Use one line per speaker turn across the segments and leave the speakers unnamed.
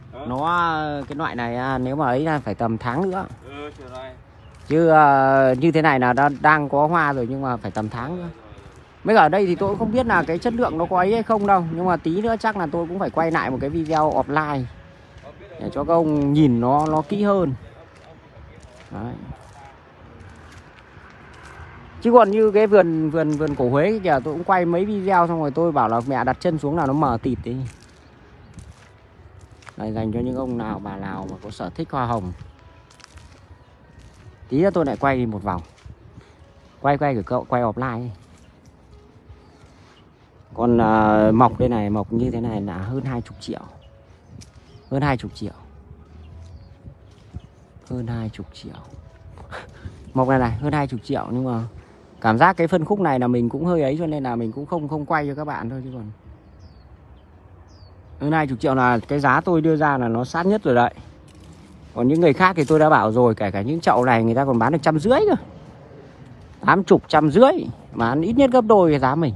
Nó cái loại này nếu mà ấy là phải tầm tháng nữa.
Rồi.
Chứ như thế này là đang có hoa rồi nhưng mà phải tầm tháng nữa. Mấy ở đây thì tôi cũng không biết là cái chất lượng nó có ấy hay không đâu. Nhưng mà tí nữa chắc là tôi cũng phải quay lại một cái video offline để cho các ông nhìn nó kỹ hơn. Đấy. Chứ còn như cái vườn cổ Huế kìa, tôi cũng quay mấy video xong rồi tôi bảo là mẹ đặt chân xuống là nó mờ tịt đi. Đây, dành cho những ông nào bà nào mà có sở thích hoa hồng. Tí nữa tôi lại quay đi một vòng. Quay offline. Còn mọc đây này, mọc như thế này là hơn 20 triệu. Hơn 20 triệu. Hơn 20 triệu. Mọc này này, hơn 20 triệu. Nhưng mà cảm giác cái phân khúc này là mình cũng hơi ấy, cho nên là mình cũng không quay cho các bạn thôi. Chứ còn hơn 20 triệu là cái giá tôi đưa ra là nó sát nhất rồi đấy. Còn những người khác thì tôi đã bảo rồi, kể cả những chậu này người ta còn bán được 150 cơ. 80, 150. Mà ít nhất gấp đôi cái giá mình.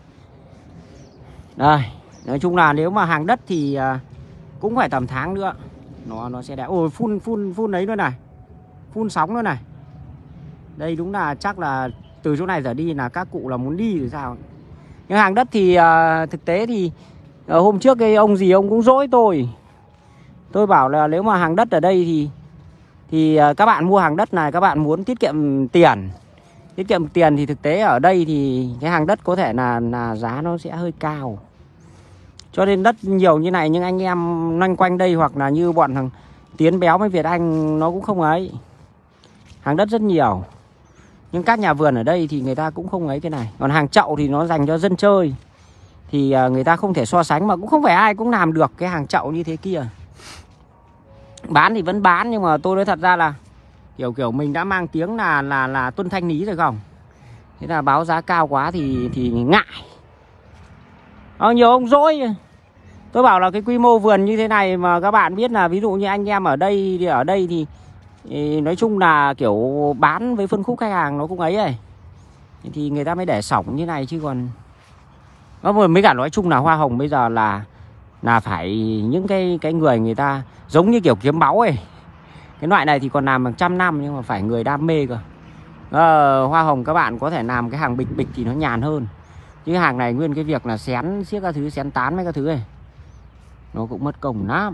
Đây, nói chung là nếu mà hàng đất thì cũng phải tầm tháng nữa nó sẽ đẹp. Ôi, phun đấy nữa này. Phun sóng nữa này. Đây đúng là chắc là từ chỗ này trở đi là các cụ là muốn đi rồi sao. Nhưng hàng đất thì thực tế thì hôm trước cái ông gì ông cũng dỗi tôi. Tôi bảo là nếu mà hàng đất ở đây thì các bạn mua hàng đất này, các bạn muốn tiết kiệm tiền. Tiết kiệm tiền thì thực tế ở đây thì cái hàng đất có thể là giá nó sẽ hơi cao. Cho nên đất nhiều như này nhưng anh em loanh quanh đây hoặc là như bọn thằng Tiến Béo với Việt Anh nó cũng không ấy. Hàng đất rất nhiều. Nhưng các nhà vườn ở đây thì người ta cũng không ấy cái này. Còn hàng chậu thì nó dành cho dân chơi. Thì người ta không thể so sánh, mà cũng không phải ai cũng làm được cái hàng chậu như thế kia. Bán thì vẫn bán, nhưng mà tôi nói thật ra là kiểu mình đã mang tiếng là tuân thanh lý rồi không. Thế là báo giá cao quá thì ngại. Nhiều ông dỗi. Tôi bảo là cái quy mô vườn như thế này mà các bạn biết là ví dụ như anh em ở đây thì nói chung là kiểu bán với phân khúc khách hàng nó cũng ấy thì người ta mới để sỏng như này. Chứ còn mới cả nói chung là hoa hồng bây giờ là phải những cái người ta giống như kiểu kiếm báu ấy. Cái loại này thì còn làm bằng 100 năm nhưng mà phải người đam mê cơ. Hoa hồng các bạn có thể làm cái hàng bịch thì nó nhàn hơn. Chứ hàng này nguyên cái việc là xén xiếc các thứ, xén tán mấy các thứ này nó cũng mất công lắm.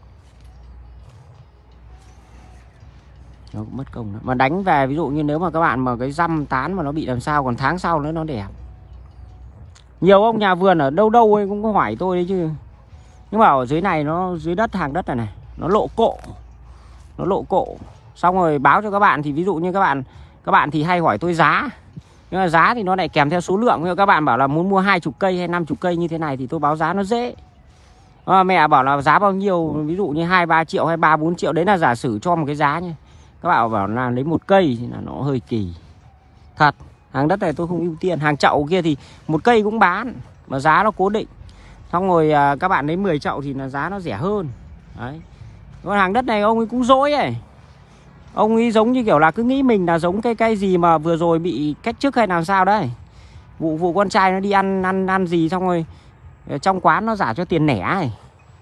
Nó cũng mất công lắm. Mà đánh về ví dụ như nếu mà các bạn mà cái răm tán mà nó bị làm sao, còn tháng sau nữa nó đẹp. Nhiều ông nhà vườn ở đâu ấy cũng có hỏi tôi đấy chứ. Nhưng mà ở dưới này nó dưới đất, hàng đất này nó lộ cộ. Nó lộ cộ. Xong rồi báo cho các bạn thì ví dụ như các bạn thì hay hỏi tôi giá. Nhưng mà giá thì nó lại kèm theo số lượng. Nếu các bạn bảo là muốn mua 20 cây hay 50 cây như thế này thì tôi báo giá nó dễ. Mẹ bảo là giá bao nhiêu, ví dụ như 2-3 triệu hay 3-4 triệu, đấy là giả sử cho một cái giá nhé. Các bạn bảo là lấy một cây thì là nó hơi kỳ. Thật, hàng đất này tôi không ưu tiên. Hàng chậu kia thì một cây cũng bán mà giá nó cố định. Xong rồi các bạn lấy 10 chậu thì là giá nó rẻ hơn. Đấy. Còn hàng đất này ông ấy cũng dỗi ấy. Ông ấy giống như kiểu là cứ nghĩ mình là giống cây gì mà vừa rồi bị cách chức hay làm sao đấy. Vụ con trai nó đi ăn gì xong rồi trong quán nó giả cho tiền nẻ ấy.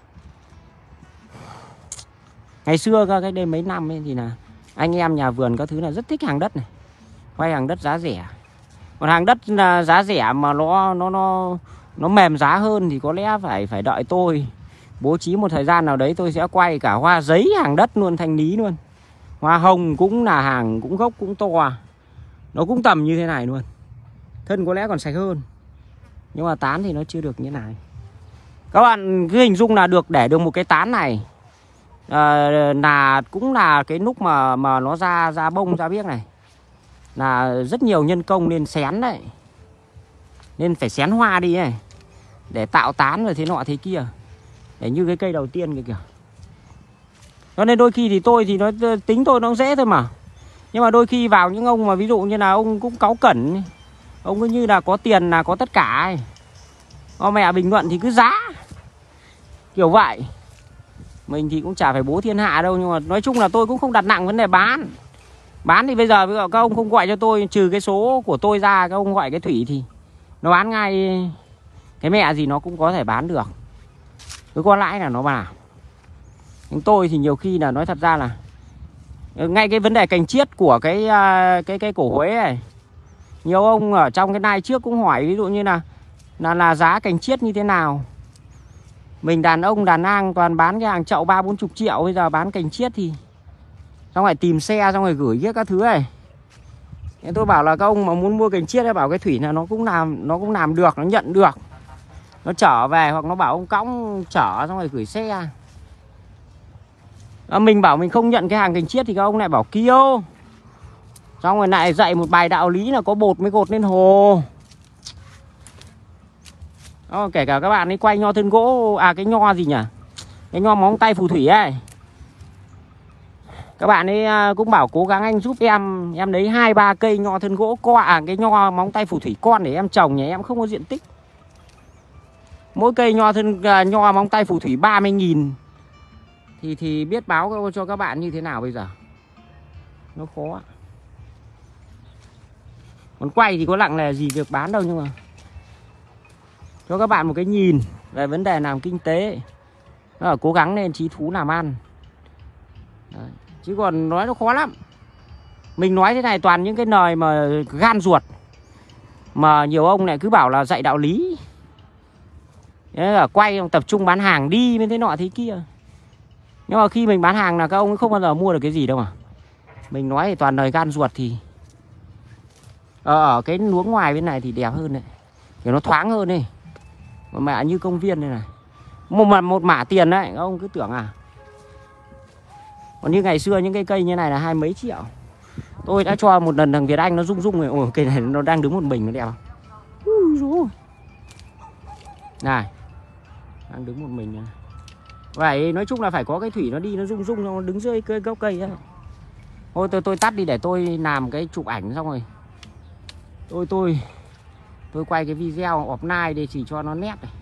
Ngày xưa cách đây mấy năm ấy thì là anh em nhà vườn các thứ là rất thích hàng đất này. Quay hàng đất giá rẻ. Còn hàng đất là giá rẻ mà nó mềm giá hơn thì có lẽ phải đợi tôi bố trí một thời gian nào đấy tôi sẽ quay cả hoa giấy hàng đất luôn, thanh lý luôn. Hoa hồng cũng là hàng cũng gốc cũng to. Nó cũng tầm như thế này luôn. Thân có lẽ còn sạch hơn. Nhưng mà tán thì nó chưa được như này. Các bạn cứ hình dung là để được một cái tán này là cũng là cái lúc mà nó ra bông ra biếc này là rất nhiều nhân công nên xén đấy. Nên phải xén hoa đi này để tạo tán rồi thế nọ thế kia. Để như cái cây đầu tiên kìa. Cho nên đôi khi thì nó tính tôi nó dễ thôi mà. Nhưng mà đôi khi vào những ông mà ví dụ như là ông cũng cáu cẩn, ông cứ như là có tiền là có tất cả ấy. Mẹ bình luận thì cứ giá kiểu vậy. Mình thì cũng chả phải bố thiên hạ đâu. Nhưng mà nói chung là tôi cũng không đặt nặng vấn đề bán. Bán thì bây giờ các ông không gọi cho tôi, trừ cái số của tôi ra, các ông gọi cái Thủy thì nó bán ngay. Cái mẹ gì nó cũng có thể bán được. Cứ có lãi là nó vào. Nhưng tôi thì nhiều khi là nói thật ra là ngay cái vấn đề cành chiết của cái cổ Huế này, nhiều ông ở trong cái live trước cũng hỏi ví dụ như là giá cành chiết như thế nào. Mình đàn ông đàn ang toàn bán cái hàng chậu 30-40 triệu, bây giờ bán cành chiết thì xong rồi tìm xe xong rồi gửi các thứ này. Thế tôi bảo là các ông mà muốn mua cành chiết ấy, bảo cái Thủy là nó cũng làm được, nó nhận được, nó trở về, hoặc nó bảo ông cõng chở xong rồi gửi xe. Mình bảo mình không nhận cái hàng cành chiết thì các ông lại bảo kêu, xong rồi lại dạy một bài đạo lý là có bột mới gột lên hồ. Đó, kể cả các bạn ấy quay nho thân gỗ, cái nho gì nhỉ, cái nho móng tay phù thủy ấy, các bạn ấy cũng bảo cố gắng anh giúp em lấy 2-3 cây nho thân gỗ cái nho móng tay phù thủy con để em trồng nhỉ, em không có diện tích. Mỗi cây nho móng tay phù thủy 30.000 thì biết báo cho các bạn như thế nào bây giờ. Nó khó. Còn quay thì có lặng là gì việc bán đâu, nhưng mà cho các bạn một cái nhìn về vấn đề làm kinh tế. Nó là cố gắng lên chí thú làm ăn. Đấy. Chứ còn nói nó khó lắm. Mình nói thế này toàn những cái lời mà gan ruột, mà nhiều ông lại cứ bảo là dạy đạo lý. Thế là quay tập trung bán hàng đi bên thế nọ thế kia. Nhưng mà khi mình bán hàng là các ông không bao giờ mua được cái gì đâu mà. Mình nói thì toàn lời gan ruột thì ở cái luống ngoài bên này thì đẹp hơn đấy, kiểu nó thoáng hơn đi. Mà mẹ như công viên đây này, một mã tiền đấy, các ông cứ tưởng à. Còn như ngày xưa những cái cây như này là 20 mấy triệu. Tôi đã cho một lần thằng Việt Anh nó rung rồi. Ôi, cây này nó đang đứng một mình, nó đẹp không? Này, đang đứng một mình này. Vậy nói chung là phải có cái Thủy nó đi nó rung nó đứng dưới cái gốc cây ấy. Thôi tôi tắt đi để tôi làm cái chụp ảnh xong rồi tôi quay cái video offline để chỉ cho nó nét này.